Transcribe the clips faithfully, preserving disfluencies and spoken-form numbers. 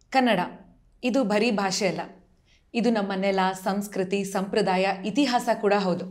ಕನ್ನಡ ಇದು ಬರೀ ಭಾಷೆ ಅಲ್ಲ, ಇದು ನಮ್ಮ ನೆಲ, ಸಂಸ್ಕೃತಿ, ಸಂಪ್ರದಾಯ, ಇತಿಹಾಸ ಕೂಡ ಹೌದು.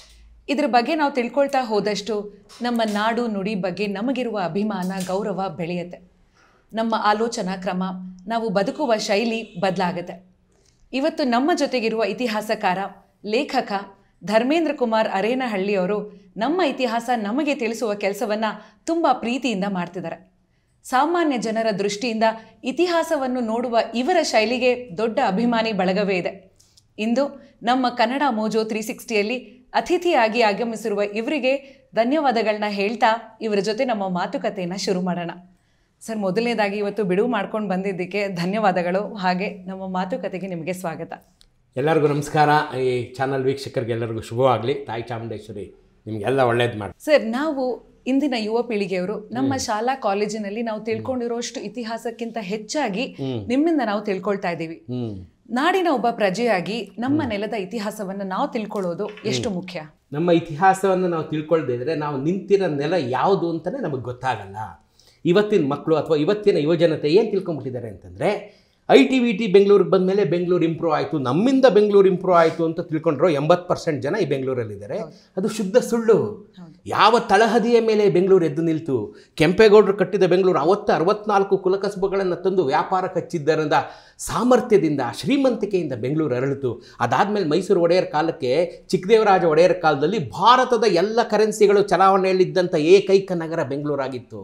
ಇದರ ಬಗ್ಗೆ ನಾವು ತಿಳ್ಕೊಳ್ತಾ ಹೋದಷ್ಟು ನಮ್ಮ ನಾಡು ನುಡಿ ಬಗ್ಗೆ ನಮಗಿರುವ ಅಭಿಮಾನ, ಗೌರವ ಬೆಳೆಯುತ್ತೆ. ನಮ್ಮ ಆಲೋಚನಾ ಕ್ರಮ, ನಾವು ಬದುಕುವ ಶೈಲಿ ಬದಲಾಗುತ್ತೆ. ಇವತ್ತು ನಮ್ಮ ಜೊತೆಗಿರುವ ಇತಿಹಾಸಕಾರ, ಲೇಖಕ ಧರ್ಮೇಂದ್ರ ಕುಮಾರ್ ಅರೇನಹಳ್ಳಿಯವರು ನಮ್ಮ ಇತಿಹಾಸ ನಮಗೆ ತಿಳಿಸುವ ಕೆಲಸವನ್ನು ತುಂಬ ಪ್ರೀತಿಯಿಂದ ಮಾಡ್ತಿದ್ದಾರೆ. ಸಾಮಾನ್ಯ ಜನರ ದೃಷ್ಟಿಯಿಂದ ಇತಿಹಾಸವನ್ನು ನೋಡುವ ಇವರ ಶೈಲಿಗೆ ದೊಡ್ಡ ಅಭಿಮಾನಿ ಬಳಗವೇ ಇದೆ. ಇಂದು ನಮ್ಮ ಕನ್ನಡ ಮೋಜೋ ತ್ರೀ ಸಿಕ್ಸ್ಟಿಯಲ್ಲಿ ಅತಿಥಿಯಾಗಿ ಆಗಮಿಸಿರುವ ಇವರಿಗೆ ಧನ್ಯವಾದಗಳನ್ನ ಹೇಳ್ತಾ ಇವರ ಜೊತೆ ನಮ್ಮ ಮಾತುಕತೆಯನ್ನು ಶುರು ಮಾಡೋಣ. ಸರ್, ಮೊದಲನೇದಾಗಿ ಇವತ್ತು ಬಿಡುವು ಮಾಡ್ಕೊಂಡು ಬಂದಿದ್ದಕ್ಕೆ ಧನ್ಯವಾದಗಳು. ಹಾಗೆ ನಮ್ಮ ಮಾತುಕತೆಗೆ ನಿಮಗೆ ಸ್ವಾಗತ. ಎಲ್ಲರಿಗೂ ನಮಸ್ಕಾರ. ಈ ಚಾನಲ್ ವೀಕ್ಷಕರಿಗೆ ಎಲ್ಲರಿಗೂ ಶುಭವಾಗಲಿ. ತಾಯಿ ಚಾಮುಂಡೇಶ್ವರಿ ನಿಮಗೆಲ್ಲ ಒಳ್ಳೇದು ಮಾಡಿ. ಸರ್, ನಾವು ಇಂದಿನ ಯುವ ಪೀಳಿಗೆಯವರು ನಮ್ಮ ಶಾಲಾ ಕಾಲೇಜಿನಲ್ಲಿ ನಾವು ತಿಳ್ಕೊಂಡಿರೋಷ್ಟು ಇತಿಹಾಸಕ್ಕಿಂತ ಹೆಚ್ಚಾಗಿ ನಿಮ್ಮಿಂದ ನಾವು ತಿಳ್ಕೊಳ್ತಾ ಇದ್ದೀವಿ. ನಾಡಿನ ಒಬ್ಬ ಪ್ರಜೆಯಾಗಿ ನಮ್ಮ ನೆಲದ ಇತಿಹಾಸವನ್ನು ನಾವು ತಿಳ್ಕೊಳ್ಳೋದು ಎಷ್ಟು ಮುಖ್ಯ? ನಮ್ಮ ಇತಿಹಾಸವನ್ನು ನಾವು ತಿಳ್ಕೊಳ್ದೇ ಇದ್ರೆ ನಾವು ನಿಂತಿರೋ ನೆಲ ಯಾವುದು ಅಂತಲೇ ನಮಗೆ ಗೊತ್ತಾಗಲ್ಲ. ಇವತ್ತಿನ ಮಕ್ಕಳು ಅಥವಾ ಇವತ್ತಿನ ಯುವಜನತೆ ಏನು ತಿಳ್ಕೊಂಬಿಟ್ಟಿದ್ದಾರೆ ಅಂತಂದರೆ, ಐ ಟಿ ವಿ ಟಿ ಬೆಂಗಳೂರಿಗೆ ಬಂದ ಮೇಲೆ ಬೆಂಗಳೂರು ಇಂಪ್ರೂವ್ ಆಯಿತು, ನಮ್ಮಿಂದ ಬೆಂಗಳೂರು ಇಂಪ್ರೂವ್ ಆಯಿತು ಅಂತ ತಿಳ್ಕೊಂಡ್ರು ಎಂಬತ್ತು ಪರ್ಸೆಂಟ್ ಜನ ಈ ಬೆಂಗಳೂರಲ್ಲಿದ್ದಾರೆ. ಅದು ಶುದ್ಧ ಸುಳ್ಳು. ಯಾವ ತಳಹದಿಯ ಮೇಲೆ ಬೆಂಗಳೂರು ಎದ್ದು ನಿಲ್ತು? ಕೆಂಪೇಗೌಡರು ಕಟ್ಟಿದ ಬೆಂಗಳೂರು ಅವತ್ತು ಅರವತ್ನಾಲ್ಕು ಕುಲಕಸಬುಗಳನ್ನು ತಂದು ವ್ಯಾಪಾರಕ್ಕೆ ಹಚ್ಚಿದ್ದರಿಂದ ಸಾಮರ್ಥ್ಯದಿಂದ, ಶ್ರೀಮಂತಿಕೆಯಿಂದ ಬೆಂಗಳೂರು ಅರಳಿತು. ಅದಾದಮೇಲೆ ಮೈಸೂರು ಒಡೆಯರ್ ಕಾಲಕ್ಕೆ, ಚಿಕ್ಕದೇವರಾಜ ಒಡೆಯರ್ ಕಾಲದಲ್ಲಿ ಭಾರತದ ಎಲ್ಲ ಕರೆನ್ಸಿಗಳು ಚಲಾವಣೆಯಲ್ಲಿದ್ದಂಥ ಏಕೈಕ ನಗರ ಬೆಂಗಳೂರಾಗಿತ್ತು.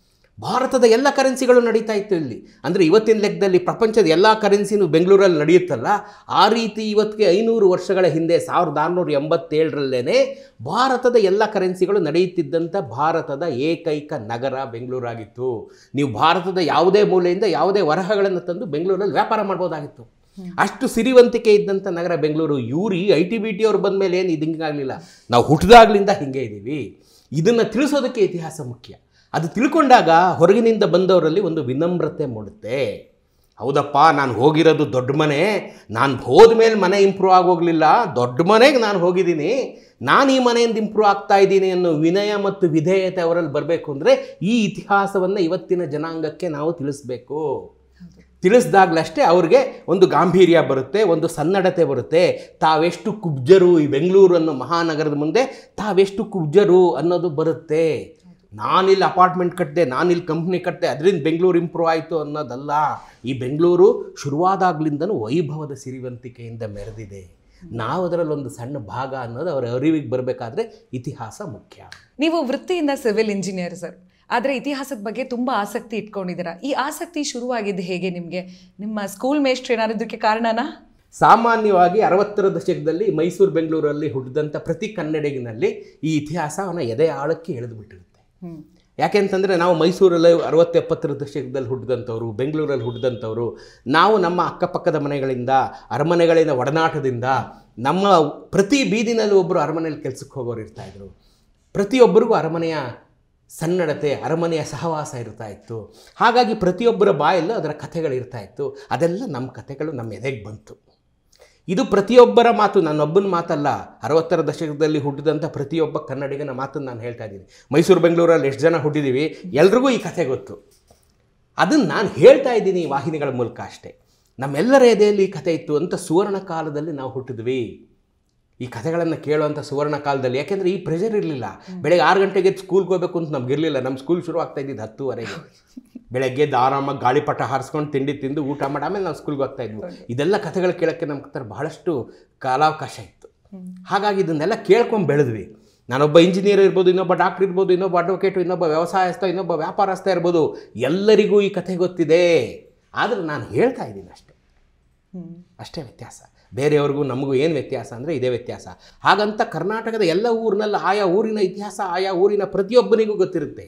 ಭಾರತದ ಎಲ್ಲ ಕರೆನ್ಸಿಗಳು ನಡೀತಾ ಇತ್ತು ಇಲ್ಲಿ. ಅಂದರೆ ಇವತ್ತಿನ ಲೆಕ್ಕದಲ್ಲಿ ಪ್ರಪಂಚದ ಎಲ್ಲ ಕರೆನ್ಸಿನೂ ಬೆಂಗಳೂರಲ್ಲಿ ನಡೆಯುತ್ತಲ್ಲ, ಆ ರೀತಿ ಇವತ್ತಿಗೆ ಐನೂರು ವರ್ಷಗಳ ಹಿಂದೆ ಸಾವಿರದ ಆರುನೂರ ಎಂಬತ್ತೇಳರಲ್ಲೇ ಭಾರತದ ಎಲ್ಲ ಕರೆನ್ಸಿಗಳು ನಡೆಯುತ್ತಿದ್ದಂಥ ಭಾರತದ ಏಕೈಕ ನಗರ ಬೆಂಗಳೂರಾಗಿತ್ತು. ನೀವು ಭಾರತದ ಯಾವುದೇ ಮೂಲೆಯಿಂದ ಯಾವುದೇ ವರಹಗಳನ್ನು ತಂದು ಬೆಂಗಳೂರಲ್ಲಿ ವ್ಯಾಪಾರ ಮಾಡ್ಬೋದಾಗಿತ್ತು. ಅಷ್ಟು ಸಿರಿವಂತಿಕೆ ಇದ್ದಂಥ ನಗರ ಬೆಂಗಳೂರು. ಇವ್ರಿ ಐ ಟಿ ಬಿ ಟಿ ಅವ್ರು ಬಂದ ಮೇಲೆ ಏನು ಇದು ಹಿಂಗಾಗಲಿಲ್ಲ. ನಾವು ಹುಟ್ಟಿದಾಗ್ಲಿಂದ ಹಿಂಗೆ ಇದ್ದೀವಿ. ಇದನ್ನು ತಿಳಿಸೋದಕ್ಕೆ ಇತಿಹಾಸ ಮುಖ್ಯ. ಅದು ತಿಳ್ಕೊಂಡಾಗ ಹೊರಗಿನಿಂದ ಬಂದವರಲ್ಲಿ ಒಂದು ವಿನಮ್ರತೆ ಮೂಡುತ್ತೆ. ಹೌದಪ್ಪ, ನಾನು ಹೋಗಿರೋದು ದೊಡ್ಡ ಮನೆ, ನಾನು ಹೋದ ಮೇಲೆ ಮನೆ ಇಂಪ್ರೂವ್ ಆಗೋಗಲಿಲ್ಲ, ದೊಡ್ಡ ಮನೆಗೆ ನಾನು ಹೋಗಿದ್ದೀನಿ, ನಾನು ಈ ಮನೆಯಿಂದ ಇಂಪ್ರೂವ್ ಆಗ್ತಾ ಇದ್ದೀನಿ ಅನ್ನೋ ವಿನಯ ಮತ್ತು ವಿಧೇಯತೆ ಅವರಲ್ಲಿ ಬರಬೇಕು. ಅಂದರೆ ಈ ಇತಿಹಾಸವನ್ನು ಇವತ್ತಿನ ಜನಾಂಗಕ್ಕೆ ನಾವು ತಿಳಿಸ್ಬೇಕು. ತಿಳಿಸ್ದಾಗಲಷ್ಟೇ ಅವ್ರಿಗೆ ಒಂದು ಗಾಂಭೀರ್ಯ ಬರುತ್ತೆ, ಒಂದು ಸನ್ನಡತೆ ಬರುತ್ತೆ. ತಾವೆಷ್ಟು ಕುಬ್ಜರು, ಈ ಬೆಂಗಳೂರು ಅನ್ನೋ ಮಹಾನಗರದ ಮುಂದೆ ತಾವೆಷ್ಟು ಕುಬ್ಜರು ಅನ್ನೋದು ಬರುತ್ತೆ. ನಾನಿಲ್ಲಿ ಅಪಾರ್ಟ್ಮೆಂಟ್ ಕಟ್ಟಿದೆ, ನಾನಿಲ್ಲಿ ಕಂಪ್ನಿ ಕಟ್ಟಿದೆ, ಅದರಿಂದ ಬೆಂಗಳೂರು ಇಂಪ್ರೂವ್ ಆಯಿತು ಅನ್ನೋದಲ್ಲ. ಈ ಬೆಂಗಳೂರು ಶುರುವಾದಾಗ್ಲಿಂದನೂ ವೈಭವದ ಸಿರಿವಂತಿಕೆಯಿಂದ ಮೆರೆದಿದೆ. ನಾವು ಅದರಲ್ಲಿ ಒಂದು ಸಣ್ಣ ಭಾಗ ಅನ್ನೋದು ಅವರ ಅರಿವಿಗೆ ಬರಬೇಕಾದ್ರೆ ಇತಿಹಾಸ ಮುಖ್ಯ. ನೀವು ವೃತ್ತಿಯಿಂದ ಸಿವಿಲ್ ಇಂಜಿನಿಯರ್ ಸರ್, ಆದರೆ ಇತಿಹಾಸದ ಬಗ್ಗೆ ತುಂಬ ಆಸಕ್ತಿ ಇಟ್ಕೊಂಡಿದ್ದೀರಾ. ಈ ಆಸಕ್ತಿ ಶುರುವಾಗಿದ್ದು ಹೇಗೆ ನಿಮಗೆ? ನಿಮ್ಮ ಸ್ಕೂಲ್ ಮೇಸ್ಟ್ರು ಏನಾದ್ರು ಇದಕ್ಕೆ ಕಾರಣನಾ? ಸಾಮಾನ್ಯವಾಗಿ ಅರವತ್ತರ ದಶಕದಲ್ಲಿ ಮೈಸೂರು ಬೆಂಗಳೂರಲ್ಲಿ ಹುಟ್ಟಿದಂಥ ಪ್ರತಿ ಕನ್ನಡಿಗನಲ್ಲಿ ಈ ಇತಿಹಾಸವನ್ನು ಎದೆ ಆಳಕ್ಕೆ ಎಳೆದುಬಿಟ್ಟಿರುತ್ತೆ. ಯಾಕೆಂತಂದರೆ ನಾವು ಮೈಸೂರಲ್ಲಿ ಅರವತ್ತು ಎಪ್ಪತ್ತರ ದಶಕದಲ್ಲಿ ಹುಟ್ಟಿದಂಥವ್ರು, ಬೆಂಗಳೂರಲ್ಲಿ ಹುಟ್ಟಿದಂಥವ್ರು. ನಾವು ನಮ್ಮ ಅಕ್ಕಪಕ್ಕದ ಮನೆಗಳಿಂದ, ಅರಮನೆಗಳಿಂದ ಒಡನಾಟದಿಂದ, ನಮ್ಮ ಪ್ರತಿ ಬೀದಿನಲ್ಲಿ ಒಬ್ಬರು ಅರಮನೆಯಲ್ಲಿ ಕೆಲಸಕ್ಕೆ ಹೋಗೋರು ಇರ್ತಾಯಿದ್ರು. ಪ್ರತಿಯೊಬ್ಬರಿಗೂ ಅರಮನೆಯ ಸನ್ನಡತೆ, ಅರಮನೆಯ ಸಹವಾಸ ಇರ್ತಾ ಇತ್ತು. ಹಾಗಾಗಿ ಪ್ರತಿಯೊಬ್ಬರ ಬಾಯಲ್ಲೂ ಅದರ ಕಥೆಗಳಿರ್ತಾ ಇತ್ತು. ಅದೆಲ್ಲ ನಮ್ಮ ಕಥೆಗಳು ನಮ್ಮ ಎದೆಗೆ ಬಂತು. ಇದು ಪ್ರತಿಯೊಬ್ಬರ ಮಾತು, ನನ್ನೊಬ್ಬನ ಮಾತಲ್ಲ. ಅರವತ್ತರ ದಶಕದಲ್ಲಿ ಹುಟ್ಟಿದಂಥ ಪ್ರತಿಯೊಬ್ಬ ಕನ್ನಡಿಗನ ಮಾತನ್ನು ನಾನು ಹೇಳ್ತಾ ಇದ್ದೀನಿ. ಮೈಸೂರು ಬೆಂಗಳೂರಲ್ಲಿ ಎಷ್ಟು ಜನ ಹುಟ್ಟಿದ್ದೀವಿ, ಎಲ್ರಿಗೂ ಈ ಕಥೆ ಗೊತ್ತು. ಅದನ್ನು ನಾನು ಹೇಳ್ತಾ ಇದ್ದೀನಿ ಈ ವಾಹಿನಿಗಳ ಮೂಲಕ ಅಷ್ಟೇ. ನಮ್ಮೆಲ್ಲರ ಎದೆಯಲ್ಲಿ ಈ ಕಥೆ ಇತ್ತು ಅಂತ ಸುವರ್ಣ ಕಾಲದಲ್ಲಿ ನಾವು ಹುಟ್ಟಿದ್ವಿ. ಈ ಕಥೆಗಳನ್ನು ಕೇಳುವಂಥ ಸುವರ್ಣ ಕಾಲದಲ್ಲಿ. ಯಾಕೆಂದರೆ ಈ ಪ್ರೆಷರ್ ಇರಲಿಲ್ಲ. ಬೆಳಗ್ಗೆ ಆರು ಗಂಟೆಗೆ ಸ್ಕೂಲ್ಗೆ ಹೋಗಬೇಕು ಅಂತ ನಮಗಿರಲಿಲ್ಲ. ನಮ್ಮ ಸ್ಕೂಲ್ ಶುರು ಆಗ್ತಾ ಇದ್ದಿದ್ದು ಹತ್ತುವರೆಗೆ. ಬೆಳಗ್ಗೆ ಆರಾಮಾಗಿ ಗಾಳಿಪಟ ಹಾರಿಸ್ಕೊಂಡು ತಿಂಡಿ ತಿಂದು ಊಟ ಮಾಡಿ ಆಮೇಲೆ ನಾವು ಸ್ಕೂಲ್ಗೆ ಹೋಗ್ತಾ ಇದ್ವಿ. ಇದೆಲ್ಲ ಕಥೆಗಳು ಕೇಳೋಕ್ಕೆ ನಮ್ಮ ಹತ್ರ ಬಹಳಷ್ಟು ಕಾಲಾವಕಾಶ ಇತ್ತು. ಹಾಗಾಗಿ ಇದನ್ನೆಲ್ಲ ಕೇಳ್ಕೊಂಡು ಬೆಳೆದ್ವಿ. ನಾನೊಬ್ಬ ಇಂಜಿನಿಯರ್ ಇರ್ಬೋದು, ಇನ್ನೊಬ್ಬ ಡಾಕ್ಟ್ರ್ ಇರ್ಬೋದು, ಇನ್ನೊಬ್ಬ ಅಡ್ವೊಕೇಟು, ಇನ್ನೊಬ್ಬ ವ್ಯವಸಾಯಸ್ಥ, ಇನ್ನೊಬ್ಬ ವ್ಯಾಪಾರಸ್ಥ ಇರ್ಬೋದು. ಎಲ್ಲರಿಗೂ ಈ ಕಥೆ ಗೊತ್ತಿದೆ. ಆದರೆ ನಾನು ಹೇಳ್ತಾ ಇದ್ದೀನಿ ಅಷ್ಟೇ. ಅಷ್ಟೇ ವ್ಯತ್ಯಾಸ. ಬೇರೆಯವ್ರಿಗೂ ನಮಗೂ ಏನು ವ್ಯತ್ಯಾಸ ಅಂದರೆ ಇದೇ ವ್ಯತ್ಯಾಸ. ಹಾಗಂತ ಕರ್ನಾಟಕದ ಎಲ್ಲ ಊರಿನಲ್ಲಿ ಆಯಾ ಊರಿನ ಇತಿಹಾಸ ಆಯಾ ಊರಿನ ಪ್ರತಿಯೊಬ್ಬನಿಗೂ ಗೊತ್ತಿರುತ್ತೆ.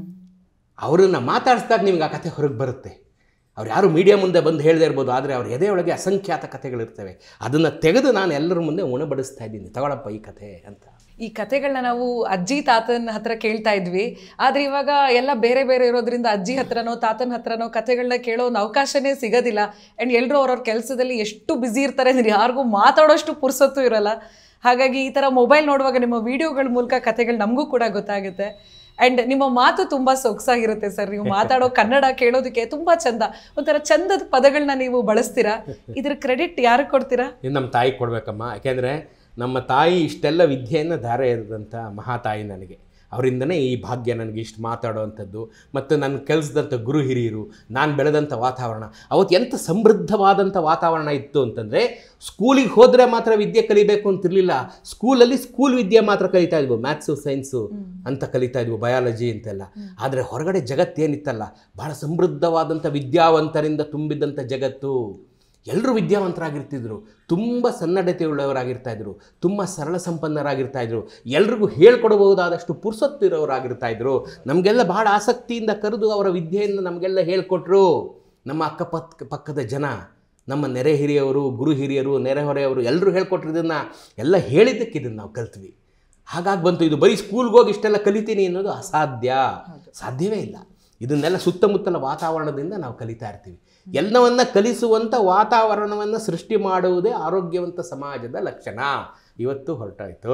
ಅವರನ್ನು ಮಾತಾಡಿಸಿದಾಗ ನಿಮ್ಗೆ ಆ ಕಥೆ ಹೊರಗೆ ಬರುತ್ತೆ. ಅವ್ರು ಯಾರು ಮೀಡಿಯಾ ಮುಂದೆ ಬಂದು ಹೇಳದೇ ಇರ್ಬೋದು, ಆದರೆ ಅವ್ರ ಎದೆಯೊಳಗೆ ಅಸಂಖ್ಯಾತ ಕಥೆಗಳಿರ್ತವೆ. ಅದನ್ನು ತೆಗೆದು ನಾನು ಎಲ್ಲರ ಮುಂದೆ ಉಣಬಡಿಸ್ತಾ ಇದ್ದೀನಿ. ತಗೊಳಪ್ಪ ಈ ಕಥೆ ಅಂತ. ಈ ಕಥೆಗಳನ್ನ ನಾವು ಅಜ್ಜಿ ತಾತನ ಹತ್ರ ಕೇಳ್ತಾ ಇದ್ವಿ. ಆದರೆ ಇವಾಗ ಎಲ್ಲ ಬೇರೆ ಬೇರೆ ಇರೋದ್ರಿಂದ ಅಜ್ಜಿ ಹತ್ರನೋ ತಾತನ ಹತ್ರನೋ ಕಥೆಗಳನ್ನ ಕೇಳೋ ಒಂದು ಅವಕಾಶನೇ ಸಿಗೋದಿಲ್ಲ. ಆ್ಯಂಡ್ ಎಲ್ಲರೂ ಅವ್ರವ್ರ ಕೆಲಸದಲ್ಲಿ ಎಷ್ಟು ಬ್ಯುಸಿ ಇರ್ತಾರೆ ಅಂದರೆ ಯಾರಿಗೂ ಮಾತಾಡೋಷ್ಟು ಪುರ್ಸೊತ್ತು ಇರೋಲ್ಲ. ಹಾಗಾಗಿ ಈ ಥರ ಮೊಬೈಲ್ ನೋಡುವಾಗ ನಿಮ್ಮ ವೀಡಿಯೋಗಳ ಮೂಲಕ ಕಥೆಗಳು ನಮಗೂ ಕೂಡ ಗೊತ್ತಾಗುತ್ತೆ. ಆ್ಯಂಡ್ ನಿಮ್ಮ ಮಾತು ತುಂಬ ಸೊಗಸಾಗಿರುತ್ತೆ ಸರ್. ನೀವು ಮಾತಾಡೋ ಕನ್ನಡ ಕೇಳೋದಕ್ಕೆ ತುಂಬ ಚಂದ, ಒಂಥರ ಚಂದದ ಪದಗಳನ್ನ ನೀವು ಬಳಸ್ತೀರಾ. ಇದ್ರ ಕ್ರೆಡಿಟ್ ಯಾರು ಕೊಡ್ತೀರಾ? ಇದು ನಮ್ಮ ತಾಯಿ ಕೊಡಬೇಕಮ್ಮ. ಯಾಕೆಂದರೆ ನಮ್ಮ ತಾಯಿ ಇಷ್ಟೆಲ್ಲ ವಿದ್ಯೆಯನ್ನು ಧಾರೆ ಎರೆದಂಥ ಮಹಾತಾಯಿ ನನಗೆ. ಅವರಿಂದನೇ ಈ ಭಾಗ್ಯ ನನಗೆ ಇಷ್ಟು ಮಾತಾಡೋವಂಥದ್ದು. ಮತ್ತು ನನ್ನ ಕೆಲಸದಂಥ ಗುರು ಹಿರಿಯರು, ನಾನು ಬೆಳೆದಂಥ ವಾತಾವರಣ, ಅವತ್ತು ಎಂಥ ಸಮೃದ್ಧವಾದಂಥ ವಾತಾವರಣ ಇತ್ತು ಅಂತಂದರೆ, ಸ್ಕೂಲಿಗೆ ಹೋದರೆ ಮಾತ್ರ ವಿದ್ಯೆ ಕಲಿಬೇಕು ಅಂತಿರಲಿಲ್ಲ. ಸ್ಕೂಲಲ್ಲಿ ಸ್ಕೂಲ್ ವಿದ್ಯೆ ಮಾತ್ರ ಕಲಿತಾ ಇದ್ವು, ಮ್ಯಾಥ್ಸು ಸೈನ್ಸು ಅಂತ ಕಲಿತಾ ಇದ್ವು, ಬಯಾಲಜಿ ಅಂತೆಲ್ಲ. ಆದರೆ ಹೊರಗಡೆ ಜಗತ್ತೇನಿತ್ತಲ್ಲ, ಭಾಳ ಸಮೃದ್ಧವಾದಂಥ ವಿದ್ಯಾವಂತರಿಂದ ತುಂಬಿದಂಥ ಜಗತ್ತು. ಎಲ್ಲರೂ ವಿದ್ಯಾವಂತರಾಗಿರ್ತಿದ್ರು, ತುಂಬ ಸನ್ನಡತೆಯುಳ್ಳವರಾಗಿರ್ತಾಯಿದ್ರು, ತುಂಬ ಸರಳ ಸಂಪನ್ನರಾಗಿರ್ತಾಯಿದ್ರು, ಎಲ್ರಿಗೂ ಹೇಳ್ಕೊಡಬಹುದಾದಷ್ಟು ಪುರ್ಸೊತ್ತಿರೋರಾಗಿರ್ತಾಯಿದ್ರು. ನಮಗೆಲ್ಲ ಭಾಳ ಆಸಕ್ತಿಯಿಂದ ಕರೆದು ಅವರ ವಿದ್ಯೆಯನ್ನು ನಮಗೆಲ್ಲ ಹೇಳ್ಕೊಟ್ರು. ನಮ್ಮ ಅಕ್ಕಪಕ್ಕ ಪಕ್ಕದ ಜನ, ನಮ್ಮ ನೆರೆ ಹಿರಿಯವರು, ಗುರು ಹಿರಿಯರು, ನೆರೆಹೊರೆಯವರು ಎಲ್ಲರೂ ಹೇಳ್ಕೊಟ್ರಿದ್ದನ್ನು ಎಲ್ಲ ಹೇಳಿದ್ದಕ್ಕೆ ಇದನ್ನು ನಾವು ಕಲ್ತ್ವಿ. ಹಾಗಾಗಿ ಬಂತು. ಇದು ಬರೀ ಸ್ಕೂಲ್ಗೆ ಹೋಗಿ ಇಷ್ಟೆಲ್ಲ ಕಲಿತೀನಿ ಅನ್ನೋದು ಅಸಾಧ್ಯ, ಸಾಧ್ಯವೇ ಇಲ್ಲ. ಇದನ್ನೆಲ್ಲ ಸುತ್ತಮುತ್ತಲ ವಾತಾವರಣದಿಂದ ನಾವು ಕಲಿತಾ ಇರ್ತೀವಿ. ಎಲ್ಲವನ್ನ ಕಲಿಸುವಂಥ ವಾತಾವರಣವನ್ನು ಸೃಷ್ಟಿ ಮಾಡುವುದೇ ಆರೋಗ್ಯವಂತ ಸಮಾಜದ ಲಕ್ಷಣ. ಇವತ್ತು ಹೊರಟಾಯಿತು.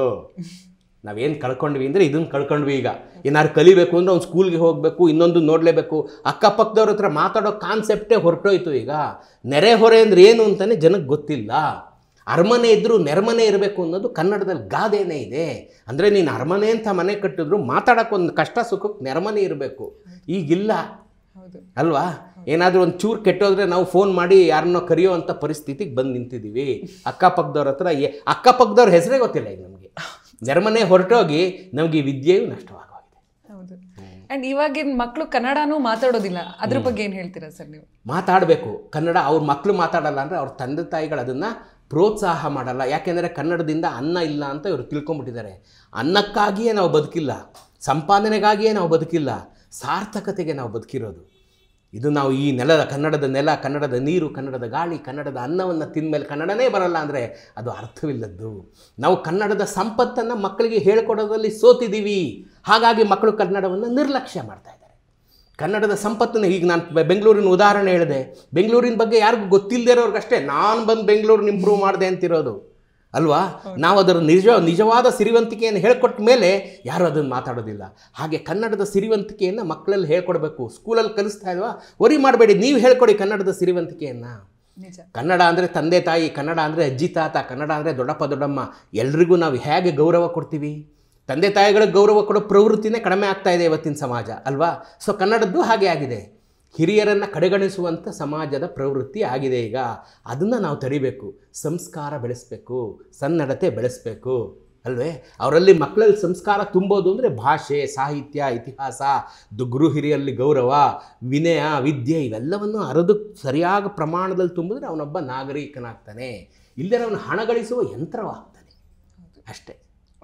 ನಾವೇನು ಕಳ್ಕೊಂಡ್ವಿ ಅಂದರೆ ಇದನ್ನು ಕಳ್ಕೊಂಡ್ವಿ. ಈಗ ಏನಾದ್ರು ಕಲಿಬೇಕು ಅಂದರೆ ಅವ್ನು ಸ್ಕೂಲ್ಗೆ ಹೋಗಬೇಕು, ಇನ್ನೊಂದು ನೋಡಲೇಬೇಕು. ಅಕ್ಕಪಕ್ಕದವ್ರ ಹತ್ರ ಮಾತಾಡೋ ಕಾನ್ಸೆಪ್ಟೇ ಹೊರಟೋಯ್ತು. ಈಗ ನೆರೆಹೊರೆ ಅಂದರೆ ಏನು ಅಂತಲೇ ಜನಕ್ಕೆ ಗೊತ್ತಿಲ್ಲ. ಅರಮನೆ ಇದ್ದರೂ ನೆರಮನೆ ಇರಬೇಕು ಅನ್ನೋದು ಕನ್ನಡದಲ್ಲಿ ಗಾದೆನೇ ಇದೆ. ಅಂದರೆ ನೀನು ಅರಮನೆ ಅಂತ ಮನೆ ಕಟ್ಟಿದ್ರು ಮಾತಾಡೋಕ್ಕೊಂದು ಕಷ್ಟ ಸುಖಕ್ಕೆ ನೆರಮನೆ ಇರಬೇಕು. ಈಗಿಲ್ಲ ಅಲ್ವಾ? ಏನಾದರೂ ಒಂದು ಚೂರು ಕೆಟ್ಟೋದ್ರೆ ನಾವು ಫೋನ್ ಮಾಡಿ ಯಾರನ್ನೋ ಕರೆಯೋ ಅಂಥ ಪರಿಸ್ಥಿತಿಗೆ ಬಂದು ನಿಂತಿದ್ದೀವಿ. ಅಕ್ಕಪಕ್ಕದವ್ರ ಹತ್ರ ಏ ಅಕ್ಕಪಕ್ಕದವ್ರ ಹೆಸರೇ ಗೊತ್ತಿಲ್ಲ ಈಗ ನಮಗೆ. ನೆರಮನೆ ಹೊರಟೋಗಿ ನಮಗೆ ಈ ವಿದ್ಯೆಯೂ ನಷ್ಟವಾಗೋಗಿದೆ. ಹೌದು. ಆ್ಯಂಡ್ ಇವಾಗಿನ ಮಕ್ಕಳು ಕನ್ನಡನೂ ಮಾತಾಡೋದಿಲ್ಲ, ಅದ್ರ ಬಗ್ಗೆ ಏನು ಹೇಳ್ತೀರಾ ಸರ್ ನೀವು? ಮಾತಾಡಬೇಕು ಕನ್ನಡ. ಅವ್ರ ಮಕ್ಕಳು ಮಾತಾಡಲ್ಲ ಅಂದರೆ ಅವ್ರ ತಂದೆ ತಾಯಿಗಳು ಅದನ್ನು ಪ್ರೋತ್ಸಾಹ ಮಾಡಲ್ಲ. ಯಾಕೆಂದರೆ ಕನ್ನಡದಿಂದ ಅನ್ನ ಇಲ್ಲ ಅಂತ ಇವರು ತಿಳ್ಕೊಂಬಿಟ್ಟಿದ್ದಾರೆ. ಅನ್ನಕ್ಕಾಗಿಯೇ ನಾವು ಬದುಕಿಲ್ಲ, ಸಂಪಾದನೆಗಾಗಿಯೇ ನಾವು ಬದುಕಿಲ್ಲ, ಸಾರ್ಥಕತೆಗೆ ನಾವು ಬದುಕಿರೋದು. ಇದು ನಾವು ಈ ನೆಲದ ಕನ್ನಡದ ನೆಲ, ಕನ್ನಡದ ನೀರು, ಕನ್ನಡದ ಗಾಳಿ, ಕನ್ನಡದ ಅನ್ನವನ್ನು ತಿಂದಮೇಲೆ ಕನ್ನಡನೇ ಬರಲ್ಲ ಅಂದರೆ ಅದು ಅರ್ಥವಿಲ್ಲದ್ದು. ನಾವು ಕನ್ನಡದ ಸಂಪತ್ತನ್ನು ಮಕ್ಕಳಿಗೆ ಹೇಳ್ಕೊಡೋದ್ರಲ್ಲಿ ಸೋತಿದ್ದೀವಿ. ಹಾಗಾಗಿ ಮಕ್ಕಳು ಕನ್ನಡವನ್ನು ನಿರ್ಲಕ್ಷ್ಯ ಮಾಡ್ತಾ ಇದ್ದಾರೆ. ಕನ್ನಡದ ಸಂಪತ್ತನ್ನು ಈಗ ನಾನು ಬೆಂಗಳೂರಿನ ಉದಾಹರಣೆ ಹೇಳಿದೆ. ಬೆಂಗಳೂರಿನ ಬಗ್ಗೆ ಯಾರಿಗೂ ಗೊತ್ತಿಲ್ಲದೆ ಇರೋರ್ಗಷ್ಟೇ ನಾನು ಬಂದು ಬೆಂಗಳೂರನ್ನ ಇಂಪ್ರೂವ್ ಮಾಡಿದೆ ಅಂತಿರೋದು ಅಲ್ವಾ? ನಾವು ಅದರ ನಿಜ ನಿಜವಾದ ಸಿರಿವಂತಿಕೆಯನ್ನು ಹೇಳ್ಕೊಟ್ಟ ಮೇಲೆ ಯಾರೂ ಅದನ್ನು ಮಾತಾಡೋದಿಲ್ಲ. ಹಾಗೆ ಕನ್ನಡದ ಸಿರಿವಂತಿಕೆಯನ್ನು ಮಕ್ಕಳಲ್ಲಿ ಹೇಳ್ಕೊಡ್ಬೇಕು. ಸ್ಕೂಲಲ್ಲಿ ಕಲಿಸ್ತಾ ಇಲ್ವಾ? ವರಿ ಮಾಡಬೇಡಿ, ನೀವು ಹೇಳ್ಕೊಡಿ ಕನ್ನಡದ ಸಿರಿವಂತಿಕೆಯನ್ನು. ಕನ್ನಡ ಅಂದರೆ ತಂದೆ ತಾಯಿ, ಕನ್ನಡ ಅಂದರೆ ಅಜ್ಜಿ ತಾತ, ಕನ್ನಡ ಅಂದರೆ ದೊಡ್ಡಪ್ಪ ದೊಡ್ಡಮ್ಮ. ಎಲ್ರಿಗೂ ನಾವು ಹೇಗೆ ಗೌರವ ಕೊಡ್ತೀವಿ? ತಂದೆ ತಾಯಿಗಳಿಗೆ ಗೌರವ ಕೊಡೋ ಪ್ರವೃತ್ತಿನೇ ಕಡಿಮೆ ಆಗ್ತಾ ಇದೆ ಇವತ್ತಿನ ಸಮಾಜ ಅಲ್ವಾ? ಸೊ ಕನ್ನಡದ್ದು ಹಾಗೆ ಆಗಿದೆ. ಹಿರಿಯರನ್ನು ಕಡೆಗಣಿಸುವಂಥ ಸಮಾಜದ ಪ್ರವೃತ್ತಿ ಆಗಿದೆ ಈಗ. ಅದನ್ನು ನಾವು ತಡಿಬೇಕು. ಸಂಸ್ಕಾರ ಬೆಳೆಸಬೇಕು, ಸನ್ನಡತೆ ಬೆಳೆಸಬೇಕು ಅಲ್ವೇ? ಅವರಲ್ಲಿ ಮಕ್ಕಳಲ್ಲಿ ಸಂಸ್ಕಾರ ತುಂಬೋದು ಅಂದರೆ ಭಾಷೆ, ಸಾಹಿತ್ಯ, ಇತಿಹಾಸ, ಗುರು ಹಿರಿಯಲ್ಲಿ ಗೌರವ, ವಿನಯ, ವಿದ್ಯೆ ಇವೆಲ್ಲವನ್ನು ಅರದು ಸರಿಯಾದ ಪ್ರಮಾಣದಲ್ಲಿ ತುಂಬಿದ್ರೆ ಅವನೊಬ್ಬ ನಾಗರಿಕನಾಗ್ತಾನೆ. ಇಲ್ಲದೆ ಅವನು ಹಣ ಗಳಿಸುವ ಯಂತ್ರವಾಗ್ತಾನೆ ಅಷ್ಟೇ.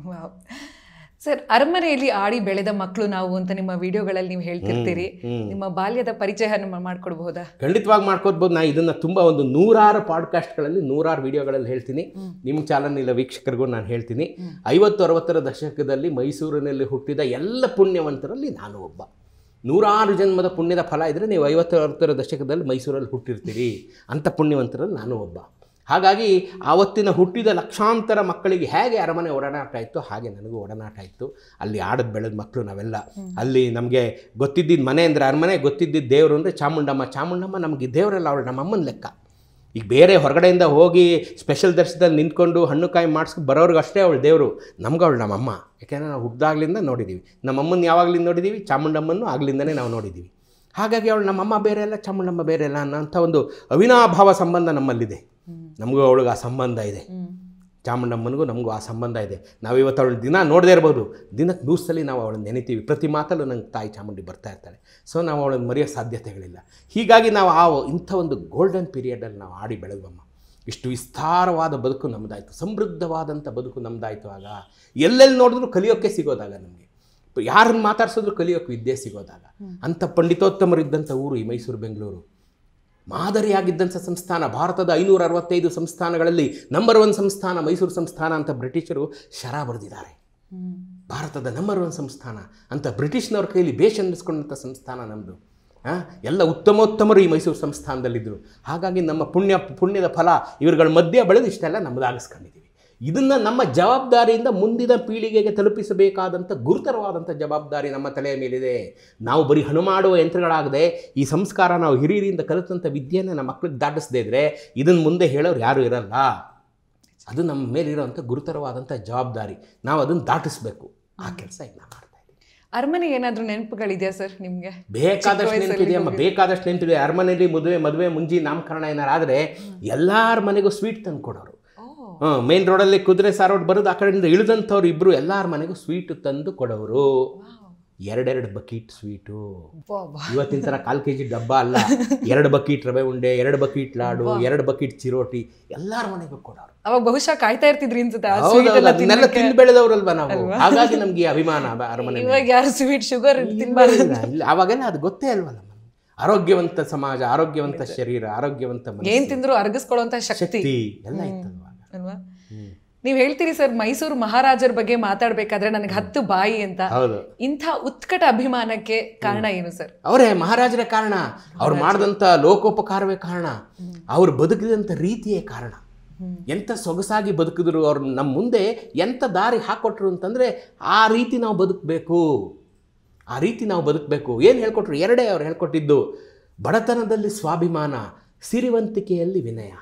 ಸರ್, ಅರಮನೆಯಲ್ಲಿ ಆಡಿ ಬೆಳೆದ ಮಕ್ಕಳು ನಾವು ಅಂತ ನಿಮ್ಮ ವಿಡಿಯೋಗಳಲ್ಲಿ ನೀವು ಹೇಳ್ತಿರ್ತೀರಿ. ನಿಮ್ಮ ಬಾಲ್ಯದ ಪರಿಚಯ ಮಾಡ್ಕೊಡ್ಬಹುದಾ? ಖಂಡಿತವಾಗಿ ಮಾಡ್ಕೊಡ್ಬೋದು. ನಾ ಇದನ್ನು ತುಂಬ ಒಂದು ನೂರಾರು ಪಾಡ್ಕಾಸ್ಟ್ಗಳಲ್ಲಿ, ನೂರಾರು ವಿಡಿಯೋಗಳಲ್ಲಿ ಹೇಳ್ತೀನಿ. ನಿಮ್ಮ ಚಾನಲ್ ಇಲ್ಲ ವೀಕ್ಷಕರಿಗೂ ನಾನು ಹೇಳ್ತೀನಿ. ಐವತ್ತು ಅರವತ್ತರ ದಶಕದಲ್ಲಿ ಮೈಸೂರಿನಲ್ಲಿ ಹುಟ್ಟಿದ ಎಲ್ಲ ಪುಣ್ಯವಂತರಲ್ಲಿ ನಾನು ಒಬ್ಬ. ನೂರಾರು ಜನ್ಮದ ಪುಣ್ಯದ ಫಲ ಇದ್ದರೆ ನೀವು ಐವತ್ತು ಅರವತ್ತರ ದಶಕದಲ್ಲಿ ಮೈಸೂರಲ್ಲಿ ಹುಟ್ಟಿರ್ತೀರಿ. ಅಂಥ ಪುಣ್ಯವಂತರಲ್ಲಿ ನಾನು ಒಬ್ಬ. ಹಾಗಾಗಿ ಆವತ್ತಿನ ಹುಟ್ಟಿದ ಲಕ್ಷಾಂತರ ಮಕ್ಕಳಿಗೆ ಹೇಗೆ ಅರಮನೆ ಒಡನಾಟ ಇತ್ತು ಹಾಗೆ ನನಗೂ ಒಡನಾಟ ಇತ್ತು. ಅಲ್ಲಿ ಆಡೋದು ಬೆಳೆದ ಮಕ್ಕಳು ನಾವೆಲ್ಲ. ಅಲ್ಲಿ ನಮಗೆ ಗೊತ್ತಿದ್ದಿದ್ದು ಮನೆ ಅಂದರೆ ಅರಮನೆ, ಗೊತ್ತಿದ್ದಿದ್ದು ದೇವರು ಅಂದರೆ ಚಾಮುಂಡಮ್ಮ. ಚಾಮುಂಡಮ್ಮ ನಮಗೆ ದೇವರಲ್ಲ, ಅವಳು ನಮ್ಮ ಅಮ್ಮನ ಲೆಕ್ಕ. ಈಗ ಬೇರೆ ಹೊರಗಡೆಯಿಂದ ಹೋಗಿ ಸ್ಪೆಷಲ್ ದರ್ಶನದಲ್ಲಿ ನಿಂತ್ಕೊಂಡು ಹಣ್ಣು ಕಾಯಿ ಮಾಡಿಸ್ಕೊಂಡು ಬರೋರ್ಗೂ ಅಷ್ಟೇ ಅವಳು ದೇವರು. ನಮ್ಗೆ ಅವಳು ನಮ್ಮಮ್ಮ. ಯಾಕೆಂದರೆ ನಾವು ಹುಟ್ಟಿದಾಗ್ಲಿಂದ ನೋಡಿದ್ದೀವಿ. ನಮ್ಮಮ್ಮನ ಯಾವಾಗಲಿಂದ ನೋಡಿದ್ದೀವಿ, ಚಾಮುಂಡಮ್ಮನ್ನು ಆಗ್ಲಿಂದನೇ ನಾವು ನೋಡಿದ್ದೀವಿ. ಹಾಗಾಗಿ ಅವಳು ನಮ್ಮಮ್ಮ ಬೇರೆ ಅಲ್ಲ, ಚಾಮುಂಡಮ್ಮ ಬೇರೆ ಅಲ್ಲ ಅನ್ನೋಂಥ ಒಂದು ಅವಿನಾಭಾವ ಸಂಬಂಧ ನಮ್ಮಲ್ಲಿದೆ. ನಮಗೂ ಅವಳಿಗೆ ಆ ಸಂಬಂಧ ಇದೆ. ಚಾಮುಂಡಮ್ಮನಿಗೂ ನಮಗೂ ಆ ಸಂಬಂಧ ಇದೆ. ನಾವು ಇವತ್ತು ಅವಳು ದಿನ ನೋಡದೇ ಇರ್ಬೋದು, ದಿನಕ್ಕೆ ನೂರು ಸಲ ನಾವು ಅವಳನ್ನು ನೆನೆತೀವಿ. ಪ್ರತಿ ಮಾತಲ್ಲೂ ನಂಗೆ ತಾಯಿ ಚಾಮುಂಡಿ ಬರ್ತಾ ಇರ್ತಾಳೆ. ಸೊ ನಾವು ಅವಳನ್ನು ಮರೆಯೋ ಸಾಧ್ಯತೆಗಳಿಲ್ಲ. ಹೀಗಾಗಿ ನಾವು ಆ ಇಂಥ ಒಂದು ಗೋಲ್ಡನ್ ಪೀರಿಯಡಲ್ಲಿ ನಾವು ಆಡಿ ಬೆಳೆದವಮ್ಮ. ಇಷ್ಟು ವಿಸ್ತಾರವಾದ ಬದುಕು ನಮ್ಮದಾಯಿತು, ಸಮೃದ್ಧವಾದಂಥ ಬದುಕು ನಮ್ಮದಾಯಿತು. ಆಗ ಎಲ್ಲೆಲ್ಲಿ ನೋಡಿದ್ರೂ ಕಲಿಯೋಕ್ಕೆ ಸಿಗೋದಾಗ, ನಮಗೆ ಯಾರನ್ನು ಮಾತಾಡ್ಸಿದ್ರು ಕಲಿಯೋಕ್ಕೆ ವಿದ್ಯೆ ಸಿಗೋದಾಗ. ಅಂಥ ಪಂಡಿತೋತ್ತಮರಿದ್ದಂಥ ಊರು ಈ ಮೈಸೂರು ಬೆಂಗಳೂರು. ಮಾದರಿಯಾಗಿದ್ದಂಥ ಸಂಸ್ಥಾನ. ಭಾರತದ ಐನೂರ ಅರವತ್ತೈದು ಸಂಸ್ಥಾನಗಳಲ್ಲಿ ನಂಬರ್ ಒನ್ ಸಂಸ್ಥಾನ ಮೈಸೂರು ಸಂಸ್ಥಾನ ಅಂತ ಬ್ರಿಟಿಷರು ಶರ ಬರೆದಿದ್ದಾರೆ. ಭಾರತದ ನಂಬರ್ ಒನ್ ಸಂಸ್ಥಾನ ಅಂತ ಬ್ರಿಟಿಷ್ನವ್ರ ಕೈಲಿ ಬೇಷ್ ಅನ್ನಿಸ್ಕೊಂಡಂಥ ಸಂಸ್ಥಾನ ನಮ್ಮದು. ಎಲ್ಲ ಉತ್ತಮೋತ್ತಮರು ಈ ಮೈಸೂರು ಸಂಸ್ಥಾನದಲ್ಲಿದ್ದರು. ಹಾಗಾಗಿ ನಮ್ಮ ಪುಣ್ಯ ಪುಣ್ಯದ ಫಲ ಇವ್ರುಗಳ ಮಧ್ಯೆ ಬೆಳೆದು ಇಷ್ಟೆಲ್ಲ ನಮ್ಮದಾಗಿಸ್ಕೊಂಡಿದ್ದೀವಿ. ಇದನ್ನು ನಮ್ಮ ಜವಾಬ್ದಾರಿಯಿಂದ ಮುಂದಿನ ಪೀಳಿಗೆಗೆ ತಲುಪಿಸಬೇಕಾದಂಥ ಗುರುತರವಾದಂಥ ಜವಾಬ್ದಾರಿ ನಮ್ಮ ತಲೆಯ ಮೇಲಿದೆ. ನಾವು ಬರೀ ಹಣಮಾಡುವ ಯಂತ್ರಗಳಾಗದೆ ಈ ಸಂಸ್ಕಾರ ನಾವು ಹಿರಿಯರಿಂದ ಕಲಿತಂಥ ವಿದ್ಯೆಯನ್ನು ನಮ್ಮ ಮಕ್ಕಳಿಗೆ ದಾಟಿಸದೇ ಇದ್ದರೆ ಇದನ್ನು ಮುಂದೆ ಹೇಳೋರು ಯಾರೂ ಇರಲ್ಲ. ಅದು ನಮ್ಮ ಮೇಲಿರೋವಂಥ ಗುರುತರವಾದಂಥ ಜವಾಬ್ದಾರಿ. ನಾವು ಅದನ್ನು ದಾಟಿಸ್ಬೇಕು. ಆ ಕೆಲಸ ಈಗ ನಾವು ಮಾಡ್ತಾ ಇದ್ದೀವಿ. ಅರಮನೆ ಏನಾದರೂ ನೆನಪುಗಳಿದೆಯಾ ಸರ್ ನಿಮಗೆ? ಬೇಕಾದಷ್ಟು ನೆನಪಿದೆಯಮ್ಮ, ಬೇಕಾದಷ್ಟು ನೆನಪಿದೆ. ಅರಮನೆಯಲ್ಲಿ ಮದುವೆ ಮದುವೆ ಮುಂಜಿ ನಾಮಕರಣ ಏನಾರು ಆದರೆ ಎಲ್ಲರ ಮನೆಗೂ ಸ್ವೀಟ್ ತಂದು ಕೊಡೋರು. ಹಾಂ, ಮೇನ್ ರೋಡಲ್ಲಿ ಕುದುರೆ ಸಾರೋಡ್ ಬರೋದು, ಆ ಕಡೆಯಿಂದ ಇಳಿದಂಥವ್ರು ಇಬ್ಬರು ಎಲ್ಲರ ಮನೆಗೂ ಸ್ವೀಟು ತಂದು ಕೊಡೋರು. ಎರಡೆರಡು ಬಕೀಟ್ ಸ್ವೀಟು. ಇವತ್ತಿನ ಥರ ಕಾಲು ಕೆ ಜಿ ಡಬ್ಬ ಅಲ್ಲ, ಎರಡು ಬಕೀಟ್ ರವೆ ಉಂಡೆ, ಎರಡು ಬಕೀಟ್ ಲಾಡು, ಎರಡು ಬಕೀಟ್ ಚಿರೋಟಿ ಎಲ್ಲರ ಮನೆಗೂ ಕೊಡೋರು. ಅವಾಗ ಬಹುಶಃ ಕಾಯ್ತಾ ಇರ್ತಿದ್ರಿ ಅನ್ಸುತ್ತೆ. ಅದನ್ನೆಲ್ಲ ತಿಂದು ಬೆಳೆದವರಲ್ವ ನಾವು, ಹಾಗಾಗಿ ನಮ್ಗೆ ಅಭಿಮಾನ ಅರಮನೆ. ಇವಾಗ ಯಾರು ಸ್ವೀಟ್ ಶುಗರ್ ತಿನ್ಬಾರ್ದು ಇಲ್ಲ, ಅವಾಗೆಲ್ಲ ಅದು ಗೊತ್ತೇ ಅಲ್ವಲ್ಲ. ಆರೋಗ್ಯವಂತ ಸಮಾಜ, ಆರೋಗ್ಯವಂತ ಶರೀರ, ಆರೋಗ್ಯವಂತ ಏನ್ ತಿಂದ್ರು ಅರಗಿಸ್ಕೊಳ್ಳುವಂತ ಶಕ್ತಿ ಎಲ್ಲ ಇತ್ತಲ್ವಾ ಅಲ್ವಾ? ನೀವ್ ಹೇಳ್ತೀರಿ ಸರ್, ಮೈಸೂರು ಮಹಾರಾಜರ ಬಗ್ಗೆ ಮಾತಾಡ್ಬೇಕಾದ್ರೆ ನನಗೆ ಹತ್ತು ಬಾಯಿ ಅಂತ. ಇಂಥ ಉತ್ಕಟ ಅಭಿಮಾನಕ್ಕೆ ಕಾರಣ ಏನು ಸರ್? ಅವರೇ ಮಹಾರಾಜರೇ ಕಾರಣ. ಅವ್ರು ಮಾಡಿದಂಥ ಲೋಕೋಪಕಾರವೇ ಕಾರಣ. ಅವ್ರು ಬದುಕಿದಂಥ ರೀತಿಯೇ ಕಾರಣ. ಎಂಥ ಸೊಗಸಾಗಿ ಬದುಕಿದ್ರು ಅವ್ರು, ನಮ್ಮ ಮುಂದೆ ಎಂಥ ದಾರಿ ಹಾಕೊಟ್ರು ಅಂತಂದರೆ ಆ ರೀತಿ ನಾವು ಬದುಕಬೇಕು, ಆ ರೀತಿ ನಾವು ಬದುಕಬೇಕು. ಏನು ಹೇಳ್ಕೊಟ್ರು? ಎರಡೇ ಅವ್ರು ಹೇಳ್ಕೊಟ್ಟಿದ್ದು. ಬಡತನದಲ್ಲಿ ಸ್ವಾಭಿಮಾನ, ಸಿರಿವಂತಿಕೆಯಲ್ಲಿ ವಿನಯ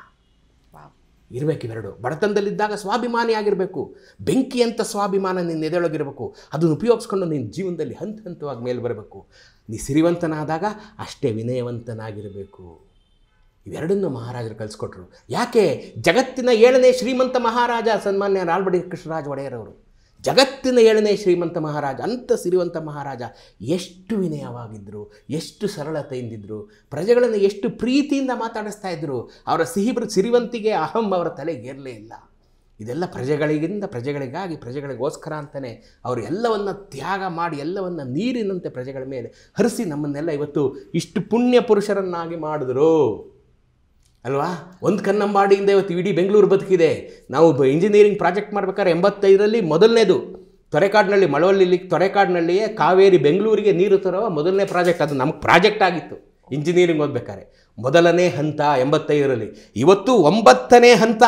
ಇರಬೇಕು. ಇವೆರಡು. ಬಡತನದಲ್ಲಿದ್ದಾಗ ಸ್ವಾಭಿಮಾನಿಯಾಗಿರಬೇಕು. ಬೆಂಕಿ ಅಂತ ಸ್ವಾಭಿಮಾನ ನಿನ್ನ ಎದೆಯೊಳಗಿರಬೇಕು. ಅದನ್ನು ಉಪಯೋಗಿಸ್ಕೊಂಡು ನಿನ್ನ ಜೀವನದಲ್ಲಿ ಹಂತ ಹಂತವಾಗಿ ಮೇಲೆ ಬರಬೇಕು. ನೀ ಸಿರಿವಂತನಾದಾಗ ಅಷ್ಟೇ ವಿನಯವಂತನಾಗಿರಬೇಕು. ಇವೆರಡನ್ನು ಮಹಾರಾಜರು ಕಲಿಸ್ಕೊಟ್ರು. ಯಾಕೆ? ಜಗತ್ತಿನ ಏಳನೇ ಶ್ರೀಮಂತ ಮಹಾರಾಜ ಸನ್ಮಾನ್ಯ ನಾಲ್ವಡಿ ಕೃಷ್ಣರಾಜ ಒಡೆಯರವರು. ಜಗತ್ತಿನ ಏಳನೇ ಶ್ರೀಮಂತ ಮಹಾರಾಜ, ಅಂಥ ಸಿರಿವಂತ ಮಹಾರಾಜ ಎಷ್ಟು ವಿನಯವಾಗಿದ್ದರು, ಎಷ್ಟು ಸರಳತೆಯಿಂದಿದ್ದರು, ಪ್ರಜೆಗಳನ್ನು ಎಷ್ಟು ಪ್ರೀತಿಯಿಂದ ಮಾತಾಡಿಸ್ತಾ ಇದ್ದರು. ಅವರ ಸಿಹಿ ಸಿರಿವಂತಿಗೆ ಅಹಂ ಅವರ ತಲೆಗೇರಲೇ ಇಲ್ಲ. ಇದೆಲ್ಲ ಪ್ರಜೆಗಳಿಗಿಂದ ಪ್ರಜೆಗಳಿಗಾಗಿ, ಪ್ರಜೆಗಳಿಗೋಸ್ಕರ ಅಂತಲೇ ಅವರು ಎಲ್ಲವನ್ನು ತ್ಯಾಗ ಮಾಡಿ, ಎಲ್ಲವನ್ನು ನೀರಿನಂತೆ ಪ್ರಜೆಗಳ ಮೇಲೆ ಹರಿಸಿ ನಮ್ಮನ್ನೆಲ್ಲ ಇವತ್ತು ಇಷ್ಟು ಪುಣ್ಯ ಪುರುಷರನ್ನಾಗಿ ಮಾಡಿದ್ರು ಅಲ್ವಾ? ಒಂದು ಕನ್ನಂಬಾಡಿಯಿಂದ ಇವತ್ತು ಇಡೀ ಬೆಂಗಳೂರು ಬದುಕಿದೆ. ನಾವು ಇಂಜಿನಿಯರಿಂಗ್ ಪ್ರಾಜೆಕ್ಟ್ ಮಾಡ್ಬೇಕಾದ್ರೆ ಎಂಬತ್ತೈದರಲ್ಲಿ ಮೊದಲನೇದು ತೊರೆಕಾಡಿನಲ್ಲಿ, ಮಳವಳ್ಳಿ ತೊರೆಕಾಡಿನಲ್ಲಿಯೇ ಕಾವೇರಿ ಬೆಂಗಳೂರಿಗೆ ನೀರು ತರುವ ಮೊದಲನೇ ಪ್ರಾಜೆಕ್ಟ್. ಅದು ನಮಗೆ ಪ್ರಾಜೆಕ್ಟ್ ಆಗಿತ್ತು ಇಂಜಿನಿಯರಿಂಗ್ ಓದಬೇಕಾದ್ರೆ. ಮೊದಲನೇ ಹಂತ ಎಂಬತ್ತೈದರಲ್ಲಿ. ಇವತ್ತು ಒಂಬತ್ತನೇ ಹಂತ,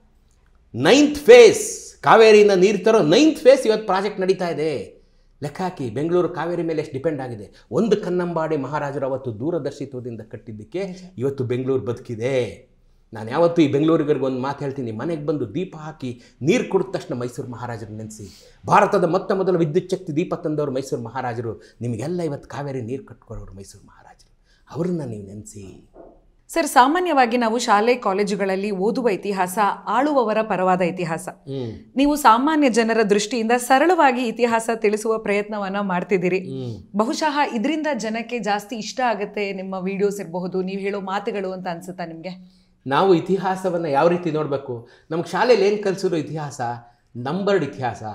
ನೈನ್ತ್ ಫೇಸ್, ಕಾವೇರಿಯಿಂದ ನೀರು ತರೋ ನೈನ್ತ್ ಫೇಸ್ ಇವತ್ತು ಪ್ರಾಜೆಕ್ಟ್ ನಡೀತಾ ಇದೆ. ಲೆಕ್ಕ ಹಾಕಿ, ಬೆಂಗಳೂರು ಕಾವೇರಿ ಮೇಲೆ ಎಷ್ಟು ಡಿಪೆಂಡ್ ಆಗಿದೆ. ಒಂದು ಕನ್ನಂಬಾಡಿ ಮಹಾರಾಜರು ಅವತ್ತು ದೂರದರ್ಶಿತ್ವದಿಂದ ಕಟ್ಟಿದ್ದಕ್ಕೆ ಇವತ್ತು ಬೆಂಗಳೂರು ಬದುಕಿದೆ. ನಾನು ಯಾವತ್ತೂ ಈ ಬೆಂಗಳೂರಿಗರಿಗೆ ಒಂದು ಮಾತು ಹೇಳ್ತೀನಿ, ಮನೆಗೆ ಬಂದು ದೀಪ ಹಾಕಿ ನೀರು ಕೊಡಿದ ತಕ್ಷಣ ಮೈಸೂರು ಮಹಾರಾಜರು ನೆನೆಸಿ. ಭಾರತದ ಮೊತ್ತ ಮೊದಲ ವಿದ್ಯುತ್ ಶಕ್ತಿ ದೀಪ ತಂದವರು ಮೈಸೂರು ಮಹಾರಾಜರು. ನಿಮಗೆಲ್ಲ ಇವತ್ತು ಕಾವೇರಿ ನೀರು ಕಟ್ಕೊಡೋರು ಮೈಸೂರು ಮಹಾರಾಜರು. ಅವ್ರನ್ನ ನೀವು ನೆನೆಸಿ. ಸರ್, ಸಾಮಾನ್ಯವಾಗಿ ನಾವು ಶಾಲೆ ಕಾಲೇಜುಗಳಲ್ಲಿ ಓದುವ ಇತಿಹಾಸ ಆಳುವವರ ಪರವಾದ ಇತಿಹಾಸ. ನೀವು ಸಾಮಾನ್ಯ ಜನರ ದೃಷ್ಟಿಯಿಂದ ಸರಳವಾಗಿ ಇತಿಹಾಸ ತಿಳಿಸುವ ಪ್ರಯತ್ನವನ್ನ ಮಾಡ್ತಿದ್ದೀರಿ. ಬಹುಶಃ ಇದರಿಂದ ಜನಕ್ಕೆ ಜಾಸ್ತಿ ಇಷ್ಟ ಆಗುತ್ತೆ ನಿಮ್ಮ ವಿಡಿಯೋಸ್ ಇರಬಹುದು, ನೀವು ಹೇಳೋ ಮಾತುಗಳು ಅಂತ ಅನ್ಸುತ್ತಾ ನಿಮಗೆ? ನಾವು ಇತಿಹಾಸವನ್ನು ಯಾವ ರೀತಿ ನೋಡಬೇಕು? ನಮ್ಗೆ ಶಾಲೆಯಲ್ಲಿ ಏನು ಕಲಿಸಿರೋ ಇತಿಹಾಸ ನಂಬರ್ಡ್ ಇತಿಹಾಸ.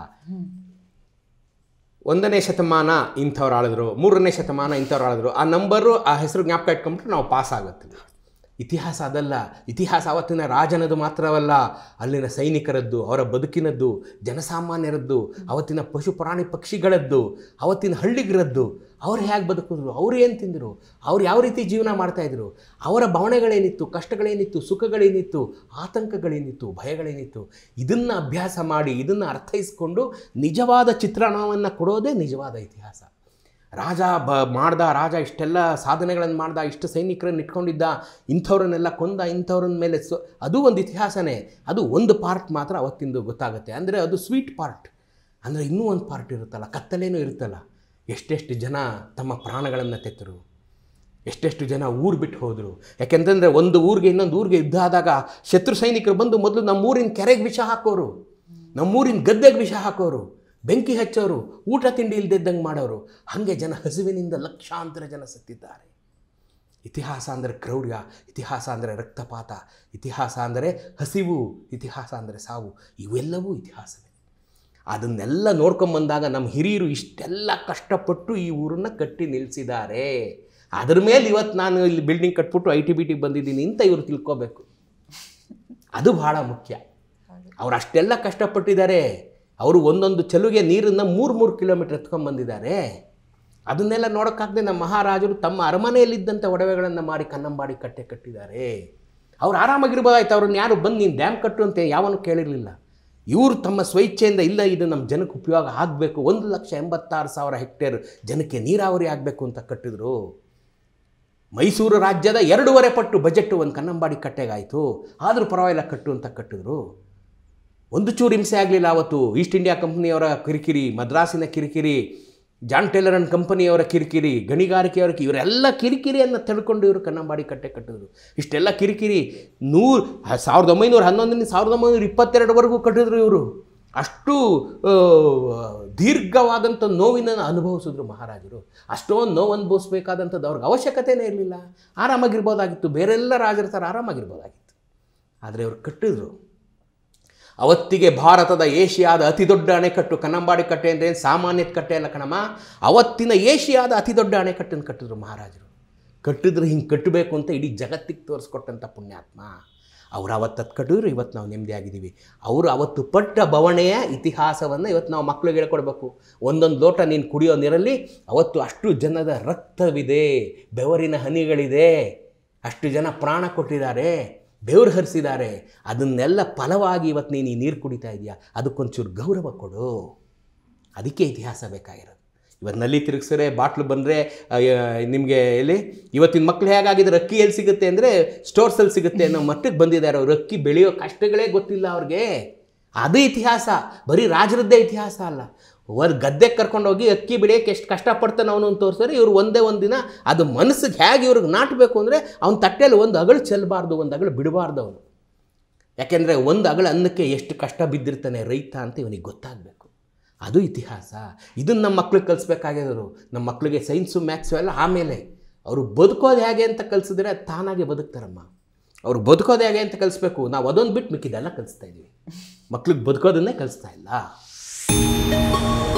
ಒಂದನೇ ಶತಮಾನ ಇಂಥವ್ರು ಆಳಿದ್ರು, ಮೂರನೇ ಶತಮಾನ ಇಂಥವ್ರು ಆಳಿದ್ರು, ಆ ನಂಬರು ಆ ಹೆಸರು ಜ್ಞಾಪಕ ಇಟ್ಕೊಂಡ್ಬಿಟ್ರೆ ನಾವು ಪಾಸ್ ಆಗುತ್ತೆ. ಇತಿಹಾಸ ಅದಲ್ಲ. ಇತಿಹಾಸ ಅವತ್ತಿನ ರಾಜನದು ಮಾತ್ರವಲ್ಲ, ಅಲ್ಲಿನ ಸೈನಿಕರದ್ದು, ಅವರ ಬದುಕಿನದ್ದು, ಜನಸಾಮಾನ್ಯರದ್ದು, ಅವತ್ತಿನ ಪಶು ಪ್ರಾಣಿ ಪಕ್ಷಿಗಳದ್ದು, ಅವತ್ತಿನ ಹಳ್ಳಿಗರದ್ದು. ಅವ್ರು ಹೇಗೆ ಬದುಕಿದ್ರು, ಅವ್ರು ಏನು ತಿಂದರು, ಅವ್ರು ಯಾವ ರೀತಿ ಜೀವನ ಮಾಡ್ತಾಯಿದ್ರು, ಅವರ ಭಾವನೆಗಳೇನಿತ್ತು, ಕಷ್ಟಗಳೇನಿತ್ತು, ಸುಖಗಳೇನಿತ್ತು, ಆತಂಕಗಳೇನಿತ್ತು, ಭಯಗಳೇನಿತ್ತು, ಇದನ್ನು ಅಭ್ಯಾಸ ಮಾಡಿ, ಇದನ್ನು ಅರ್ಥೈಸ್ಕೊಂಡು ನಿಜವಾದ ಚಿತ್ರಣವನ್ನು ಕೊಡೋದೇ ನಿಜವಾದ ಇತಿಹಾಸ. ರಾಜ ಬ ಮಾಡ್ದ, ರಾಜ ಇಷ್ಟೆಲ್ಲ ಸಾಧನೆಗಳನ್ನು ಮಾಡ್ದ, ಇಷ್ಟು ಸೈನಿಕರನ್ನು ಇಟ್ಕೊಂಡಿದ್ದ, ಇಂಥವ್ರನ್ನೆಲ್ಲ ಕೊಂದ, ಇಂಥವ್ರನ್ನ ಮೇಲೆ ಸೊ ಅದು ಒಂದು ಇತಿಹಾಸನೇ. ಅದು ಒಂದು ಪಾರ್ಟ್ ಮಾತ್ರ ಅವತ್ತಿಂದು ಗೊತ್ತಾಗುತ್ತೆ. ಅಂದರೆ ಅದು ಸ್ವೀಟ್ ಪಾರ್ಟ್. ಅಂದರೆ ಇನ್ನೂ ಒಂದು ಪಾರ್ಟ್ ಇರುತ್ತಲ್ಲ, ಕತ್ತಲೇನೂ ಇರುತ್ತಲ್ಲ. ಎಷ್ಟೆಷ್ಟು ಜನ ತಮ್ಮ ಪ್ರಾಣಗಳನ್ನು ತೆತ್ತರು, ಎಷ್ಟೆಷ್ಟು ಜನ ಊರು ಬಿಟ್ಟು ಹೋದರು. ಯಾಕೆಂತಂದರೆ ಒಂದು ಊರಿಗೆ ಇನ್ನೊಂದು ಊರಿಗೆ ಯುದ್ಧ ಆದಾಗ ಶತ್ರು ಸೈನಿಕರು ಬಂದು ಮೊದಲು ನಮ್ಮೂರಿನ ಕೆರೆಗೆ ವಿಷ ಹಾಕೋರು, ನಮ್ಮೂರಿನ ಗದ್ದೆಗೆ ವಿಷ ಹಾಕೋರು, ಬೆಂಕಿ ಹಚ್ಚೋರು, ಊಟ ತಿಂಡಿ ಇಲ್ದಿದ್ದಂಗೆ ಮಾಡೋರು. ಹಾಗೆ ಜನ ಹಸಿವಿನಿಂದ ಲಕ್ಷಾಂತರ ಜನ ಸತ್ತಿದ್ದಾರೆ. ಇತಿಹಾಸ ಅಂದರೆ ಕ್ರೌರ್ಯ, ಇತಿಹಾಸ ಅಂದರೆ ರಕ್ತಪಾತ, ಇತಿಹಾಸ ಅಂದರೆ ಹಸಿವು, ಇತಿಹಾಸ ಅಂದರೆ ಸಾವು. ಇವೆಲ್ಲವೂ ಇತಿಹಾಸವೇ. ಅದನ್ನೆಲ್ಲ ನೋಡ್ಕೊಂಬಂದಾಗ ನಮ್ಮ ಹಿರಿಯರು ಇಷ್ಟೆಲ್ಲ ಕಷ್ಟಪಟ್ಟು ಈ ಊರನ್ನು ಕಟ್ಟಿ ನಿಲ್ಲಿಸಿದ್ದಾರೆ. ಅದ್ರ ಮೇಲೆ ಇವತ್ತು ನಾನು ಇಲ್ಲಿ ಬಿಲ್ಡಿಂಗ್ ಕಟ್ಬಿಟ್ಟು ಐ ಟಿ ಬಿ ಟಿಗೆ ಬಂದಿದ್ದೀನಿ ಅಂತ ಇವರು ತಿಳ್ಕೋಬೇಕು. ಅದು ಭಾಳ ಮುಖ್ಯ. ಅವ್ರು ಅಷ್ಟೆಲ್ಲ ಕಷ್ಟಪಟ್ಟಿದ್ದಾರೆ. ಅವರು ಒಂದೊಂದು ಚೆಲುಗೆ ನೀರನ್ನು ಮೂರು ಮೂರು ಕಿಲೋಮೀಟ್ರ್ ಎತ್ಕೊಂಡ್ಬಂದಿದ್ದಾರೆ. ಅದನ್ನೆಲ್ಲ ನೋಡೋಕ್ಕಾಗದೆ ನಮ್ಮ ಮಹಾರಾಜರು ತಮ್ಮ ಅರಮನೆಯಲ್ಲಿದ್ದಂಥ ಒಡವೆಗಳನ್ನು ಮಾರಿ ಕನ್ನಂಬಾಡಿ ಕಟ್ಟೆ ಕಟ್ಟಿದ್ದಾರೆ. ಅವ್ರು ಆರಾಮಾಗಿರ್ಬೋದಾಯ್ತು. ಅವ್ರನ್ನ ಯಾರು ಬಂದು ನೀನು ಡ್ಯಾಮ್ ಕಟ್ಟು ಅಂತ ಯಾವನು ಕೇಳಿರಲಿಲ್ಲ. ಇವರು ತಮ್ಮ ಸ್ವಇಚ್ಛೆಯಿಂದ ಇಲ್ಲ ಇದು ನಮ್ಮ ಜನಕ್ಕೆ ಉಪಯೋಗ ಆಗಬೇಕು, ಒಂದು ಲಕ್ಷ ಎಂಬತ್ತಾರು ಸಾವಿರ ಹೆಕ್ಟೇರ್ ಜನಕ್ಕೆ ನೀರಾವರಿ ಆಗಬೇಕು ಅಂತ ಕಟ್ಟಿದ್ರು. ಮೈಸೂರು ರಾಜ್ಯದ ಎರಡೂವರೆ ಪಟ್ಟು ಬಜೆಟ್ ಒಂದು ಕನ್ನಂಬಾಡಿ ಕಟ್ಟೆಗಾಯಿತು, ಆದರೂ ಪರವಾಗಿಲ್ಲ ಕಟ್ಟು ಅಂತ ಕಟ್ಟಿದ್ರು. ಒಂದು ಚೂರು ಹಿಂಸೆ ಆಗಲಿಲ್ಲ ಅವತ್ತು. ಈಸ್ಟ್ ಇಂಡಿಯಾ ಕಂಪ್ನಿಯವರ ಕಿರಿಕಿರಿ, ಮದ್ರಾಸಿನ ಕಿರಿಕಿರಿ, ಜಾನ್ ಟೇಲರ್ ಅಂಡ್ ಕಂಪನಿಯವರ ಕಿರಿಕಿರಿ, ಗಣಿಗಾರಿಕೆಯವರ ಇವರೆಲ್ಲ ಕಿರಿಕಿರಿಯನ್ನು ತಡ್ಕೊಂಡು ಇವರು ಕನ್ನಂಬಾಡಿ ಕಟ್ಟೆ ಕಟ್ಟಿದ್ರು. ಇಷ್ಟೆಲ್ಲ ಕಿರಿಕಿರಿ ನೂರು ಸಾವಿರದ ಒಂಬೈನೂರ ಹನ್ನೊಂದರಿಂದ ಸಾವಿರದ ಒಂಬೈನೂರ ಇಪ್ಪತ್ತೆರಡವರೆಗೂ ಕಟ್ಟಿದ್ರು ಇವರು. ಅಷ್ಟು ದೀರ್ಘವಾದಂಥ ನೋವಿನ ಅನುಭವಿಸಿದ್ರು ಮಹಾರಾಜರು. ಅಷ್ಟೊಂದು ನೋವು ಅನುಭವಿಸ್ಬೇಕಾದಂಥದ್ದು ಅವ್ರಿಗೆ ಅವಶ್ಯಕತೆಯೇ ಇರಲಿಲ್ಲ. ಆರಾಮಾಗಿರ್ಬೋದಾಗಿತ್ತು, ಬೇರೆಲ್ಲ ರಾಜರ ಥರ ಆರಾಮಾಗಿರ್ಬೋದಾಗಿತ್ತು. ಆದರೆ ಇವರು ಕಟ್ಟಿದ್ರು. ಅವತ್ತಿಗೆ ಭಾರತದ ಏಷ್ಯಾದ ಅತಿ ದೊಡ್ಡ ಅಣೆಕಟ್ಟು ಕನ್ನಂಬಾಡಿ ಕಟ್ಟೆ ಅಂದರೆ ಸಾಮಾನ್ಯದ ಕಟ್ಟೆ ಅಲ್ಲ ಕಣಮ್ಮ, ಅವತ್ತಿನ ಏಷ್ಯಾದ ಅತಿ ದೊಡ್ಡ ಅಣೆಕಟ್ಟನ್ನು ಕಟ್ಟಿದ್ರು ಮಹಾರಾಜರು. ಕಟ್ಟಿದ್ರೆ ಹಿಂಗೆ ಕಟ್ಟಬೇಕು ಅಂತ ಇಡೀ ಜಗತ್ತಿಗೆ ತೋರಿಸ್ಕೊಟ್ಟಂಥ ಪುಣ್ಯಾತ್ಮ ಅವರು. ಅವತ್ತತ್ತು ಕಟ್ಟಿದ್ರು, ಇವತ್ತು ನಾವು ನೆಮ್ಮದಿಯಾಗಿದ್ದೀವಿ. ಅವರು ಅವತ್ತು ಪಟ್ಟ ಬವಣೆಯ ಇತಿಹಾಸವನ್ನು ಇವತ್ತು ನಾವು ಮಕ್ಕಳಿಗೆ ಹೇಳ್ಕೊಡ್ಬೇಕು. ಒಂದೊಂದು ಲೋಟ ನೀನು ಕುಡಿಯೋ ನೀರಲ್ಲಿ ಅವತ್ತು ಅಷ್ಟು ಜನದ ರಕ್ತವಿದೆ, ಬೆವರಿನ ಹನಿಗಳಿದೆ, ಅಷ್ಟು ಜನ ಪ್ರಾಣ ಕೊಟ್ಟಿದ್ದಾರೆ, ಬೆವರು ಹರಿಸಿದ್ದಾರೆ. ಅದನ್ನೆಲ್ಲ ಫಲವಾಗಿ ಇವತ್ತು ನೀನು ಈ ನೀರು ಕುಡಿತಾ ಇದೆಯಾ, ಅದಕ್ಕೊಂಚೂರು ಗೌರವ ಕೊಡು. ಅದಕ್ಕೆ ಇತಿಹಾಸ ಬೇಕಾಗಿರೋದು. ಇವತ್ತು ನಲ್ಲಿ ತಿರುಗಿಸಿದ್ರೆ ಬಾಟ್ಲು ಬಂದರೆ ನಿಮಗೆ ಎಲ್ಲಿ ಇವತ್ತಿನ ಮಕ್ಕಳು ಹೇಗಾಗಿದ್ದಾರೆ, ಅಕ್ಕಿ ಎಲ್ಲಿ ಸಿಗುತ್ತೆ ಅಂದರೆ ಸ್ಟೋರ್ಸಲ್ಲಿ ಸಿಗುತ್ತೆ ಅನ್ನೋ ಮಟ್ಟಕ್ಕೆ ಬಂದಿದ್ದಾರೆ. ಅವರು ಅಕ್ಕಿ ಬೆಳೆಯೋ ಕಷ್ಟಗಳೇ ಗೊತ್ತಿಲ್ಲ ಅವ್ರಿಗೆ. ಅದು ಇತಿಹಾಸ, ಬರೀ ರಾಜರದ್ದೇ ಇತಿಹಾಸ ಅಲ್ಲ. ಅವ್ರು ಗದ್ದೆಗೆ ಕರ್ಕೊಂಡೋಗಿ ಅಕ್ಕಿ ಬೆಳೆಯೋಕ್ಕೆ ಎಷ್ಟು ಕಷ್ಟಪಡ್ತಾನೆ ಅವನು ಅಂತ ತೋರಿಸಿದ್ರೆ ಇವರು ಒಂದೇ ಒಂದು ದಿನ ಅದು ಮನಸ್ಸಿಗೆ ಹೇಗೆ ಇವ್ರಿಗೆ ನಾಟಬೇಕು ಅಂದರೆ ಅವ್ನ ತಟ್ಟೆಯಲ್ಲಿ ಒಂದು ಅಗಳು ಚೆಲ್ಲಬಾರ್ದು, ಒಂದು ಅಗಳು ಬಿಡಬಾರ್ದು ಅವನು. ಯಾಕೆಂದರೆ ಒಂದು ಅಗಳು ಅನ್ನಕ್ಕೆ ಎಷ್ಟು ಕಷ್ಟ ಬಿದ್ದಿರ್ತಾನೆ ರೈತ ಅಂತ ಇವನಿಗೆ ಗೊತ್ತಾಗಬೇಕು. ಅದು ಇತಿಹಾಸ. ಇದನ್ನು ನಮ್ಮ ಮಕ್ಳಿಗೆ ಕಲಿಸ್ಬೇಕಾಗಿರೋರು. ನಮ್ಮ ಮಕ್ಕಳಿಗೆ ಸೈನ್ಸು ಮ್ಯಾಥ್ಸು ಎಲ್ಲ ಆಮೇಲೆ, ಅವರು ಬದುಕೋದು ಹೇಗೆ ಅಂತ ಕಲಿಸಿದ್ರೆ ತಾನಾಗೆ ಬದುಕ್ತಾರಮ್ಮ. ಅವ್ರು ಬದುಕೋದು ಹೇಗೆ ಅಂತ ಕಲಿಸ್ಬೇಕು. ನಾವು ಅದೊಂದು ಬಿಟ್ಟು ಮಿಕ್ಕಿದೆಲ್ಲ ಕಲಿಸ್ತಾ ಇದ್ದೀವಿ, ಮಕ್ಳಿಗೆ ಬದುಕೋದನ್ನೇ ಕಲಿಸ್ತಾ ಇಲ್ಲ.